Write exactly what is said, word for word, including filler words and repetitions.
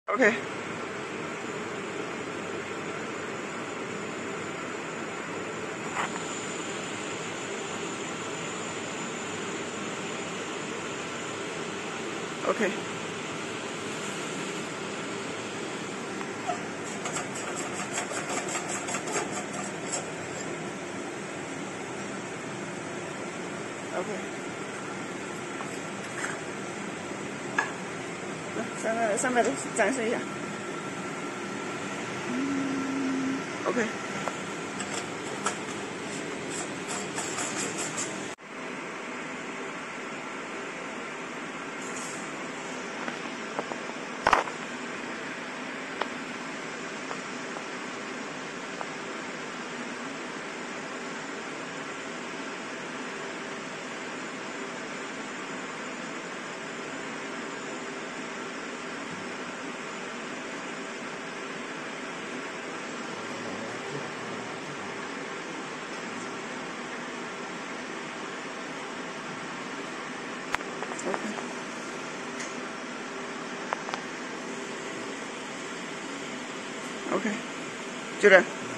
Okay. Okay. Okay. 三百三百多，展示一下。OK。OK，就这。